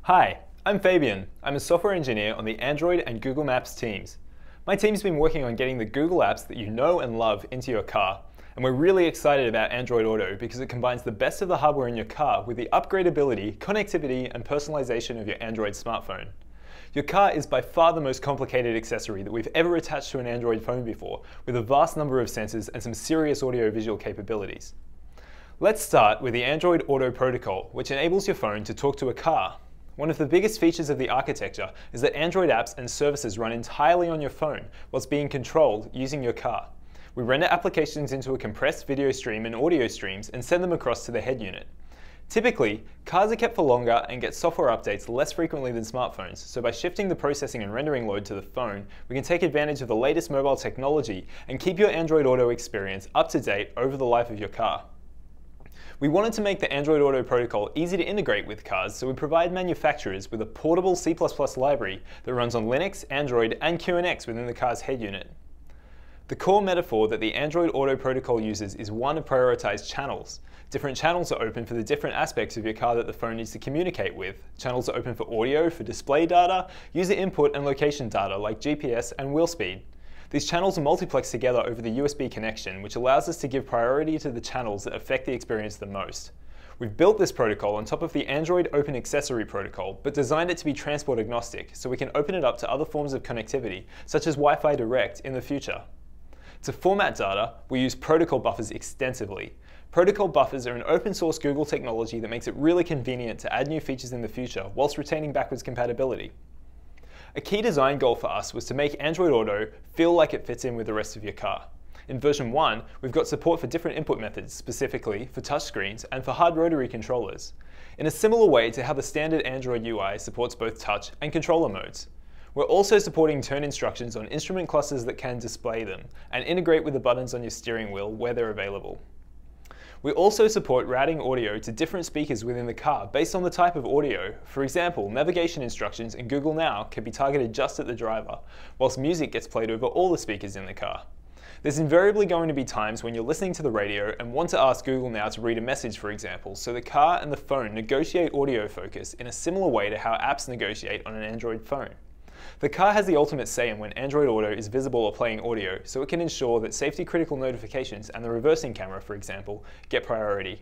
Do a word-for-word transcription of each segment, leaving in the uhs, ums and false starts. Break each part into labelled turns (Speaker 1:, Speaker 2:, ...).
Speaker 1: Hi, I'm Fabian. I'm a software engineer on the Android and Google Maps teams. My team's been working on getting the Google apps that you know and love into your car, and we're really excited about Android Auto because it combines the best of the hardware in your car with the upgradability, connectivity, and personalization of your Android smartphone. Your car is by far the most complicated accessory that we've ever attached to an Android phone before, with a vast number of sensors and some serious audio-visual capabilities. Let's start with the Android Auto protocol, which enables your phone to talk to a car. One of the biggest features of the architecture is that Android apps and services run entirely on your phone whilst being controlled using your car. We render applications into a compressed video stream and audio streams and send them across to the head unit. Typically, cars are kept for longer and get software updates less frequently than smartphones, so by shifting the processing and rendering load to the phone, we can take advantage of the latest mobile technology and keep your Android Auto experience up to date over the life of your car. We wanted to make the Android Auto protocol easy to integrate with cars, so we provide manufacturers with a portable C plus plus library that runs on Linux, Android, and Q N X within the car's head unit. The core metaphor that the Android Auto protocol uses is one of prioritized channels. Different channels are open for the different aspects of your car that the phone needs to communicate with. Channels are open for audio, for display data, user input, and location data like G P S and wheel speed. These channels are multiplexed together over the U S B connection, which allows us to give priority to the channels that affect the experience the most. We've built this protocol on top of the Android Open Accessory protocol, but designed it to be transport agnostic, so we can open it up to other forms of connectivity, such as Wi-Fi Direct in the future. To format data, we use protocol buffers extensively. Protocol buffers are an open source Google technology that makes it really convenient to add new features in the future whilst retaining backwards compatibility. A key design goal for us was to make Android Auto feel like it fits in with the rest of your car. In version one, we've got support for different input methods, specifically for touchscreens and for hard rotary controllers, in a similar way to how the standard Android U I supports both touch and controller modes. We're also supporting turn instructions on instrument clusters that can display them, and integrate with the buttons on your steering wheel where they're available. We also support routing audio to different speakers within the car based on the type of audio. For example, navigation instructions in Google Now can be targeted just at the driver, whilst music gets played over all the speakers in the car. There's invariably going to be times when you're listening to the radio and want to ask Google Now to read a message, for example, so the car and the phone negotiate audio focus in a similar way to how apps negotiate on an Android phone. The car has the ultimate say in when Android Auto is visible or playing audio, so it can ensure that safety-critical notifications and the reversing camera, for example, get priority.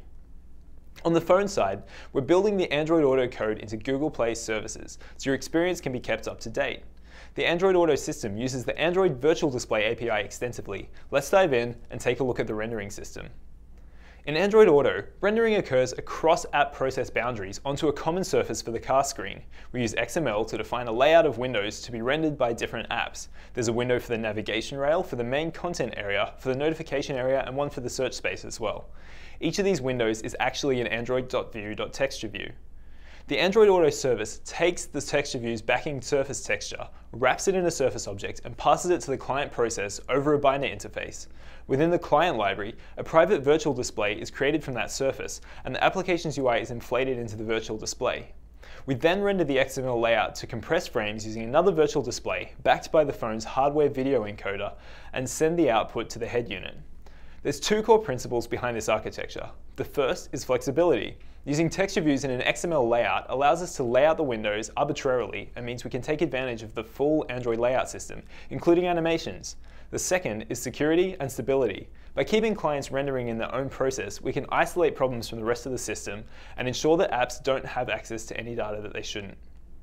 Speaker 1: On the phone side, we're building the Android Auto code into Google Play services, so your experience can be kept up to date. The Android Auto system uses the Android VirtualDisplay A P I extensively. Let's dive in and take a look at the rendering system. In Android Auto, rendering occurs across app process boundaries onto a common surface for the car screen. We use X M L to define a layout of windows to be rendered by different apps. There's a window for the navigation rail, for the main content area, for the notification area, and one for the search space as well. Each of these windows is actually an Android.view.textureView. The Android Auto service takes the texture view's backing surface texture, wraps it in a surface object, and passes it to the client process over a binder interface. Within the client library, a private virtual display is created from that surface, and the application's U I is inflated into the virtual display. We then render the X M L layout to compress frames using another virtual display, backed by the phone's hardware video encoder, and send the output to the head unit. There's two core principles behind this architecture. The first is flexibility. Using texture views in an X M L layout allows us to lay out the windows arbitrarily and means we can take advantage of the full Android layout system, including animations. The second is security and stability. By keeping clients rendering in their own process, we can isolate problems from the rest of the system and ensure that apps don't have access to any data that they shouldn't.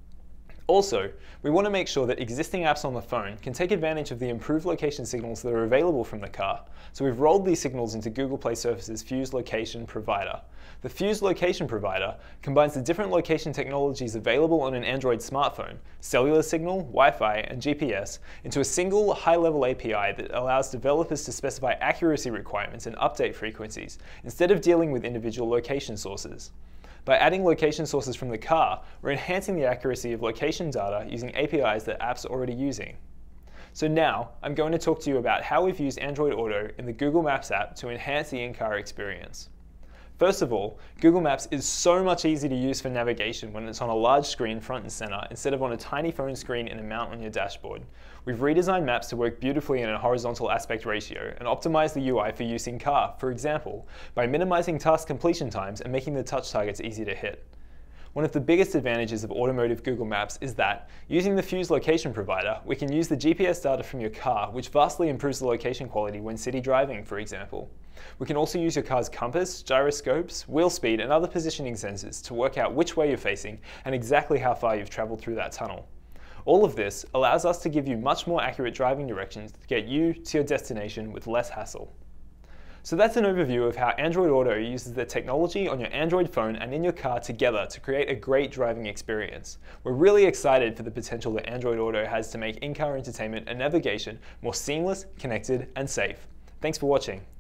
Speaker 1: Also, we want to make sure that existing apps on the phone can take advantage of the improved location signals that are available from the car, so we've rolled these signals into Google Play Services' Fuse Location Provider. The Fuse Location Provider combines the different location technologies available on an Android smartphone, cellular signal, Wi-Fi, and G P S, into a single high-level A P I that allows developers to specify accuracy requirements and update frequencies, instead of dealing with individual location sources. By adding location sources from the car, we're enhancing the accuracy of location data using A P Is that apps are already using. So now, I'm going to talk to you about how we've used Android Auto in the Google Maps app to enhance the in-car experience. First of all, Google Maps is so much easier to use for navigation when it's on a large screen front and center instead of on a tiny phone screen in a mount on your dashboard. We've redesigned maps to work beautifully in a horizontal aspect ratio and optimized the U I for use in car, for example, by minimizing task completion times and making the touch targets easy to hit. One of the biggest advantages of automotive Google Maps is that, using the Fuse location provider, we can use the G P S data from your car, which vastly improves the location quality when city driving, for example. We can also use your car's compass, gyroscopes, wheel speed, and other positioning sensors to work out which way you're facing and exactly how far you've traveled through that tunnel. All of this allows us to give you much more accurate driving directions to get you to your destination with less hassle. So that's an overview of how Android Auto uses the technology on your Android phone and in your car together to create a great driving experience. We're really excited for the potential that Android Auto has to make in-car entertainment and navigation more seamless, connected, and safe. Thanks for watching.